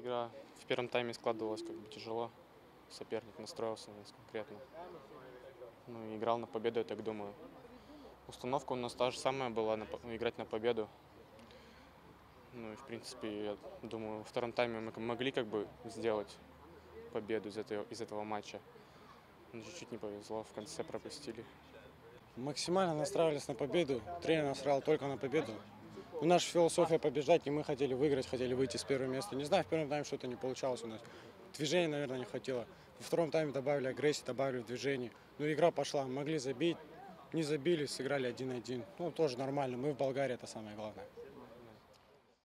Игра в первом тайме складывалась как бы тяжело. Соперник настроился на нас конкретно. Ну, и играл на победу, я так думаю. Установка у нас та же самая была, играть на победу. Ну и, в принципе, я думаю, во втором тайме мы могли как бы сделать победу из этого матча. Но чуть-чуть не повезло, в конце пропустили. Максимально настраивались на победу. Тренер настраивал только на победу. Наша философия побеждать, и мы хотели выиграть, хотели выйти с первого места. Не знаю, в первом тайме что-то не получалось у нас. Движения, наверное, не хватило. Во втором тайме добавили агрессии, добавили движений. Ну, игра пошла, могли забить, не забили, сыграли 1-1. Ну, тоже нормально, мы в Болгарии, это самое главное.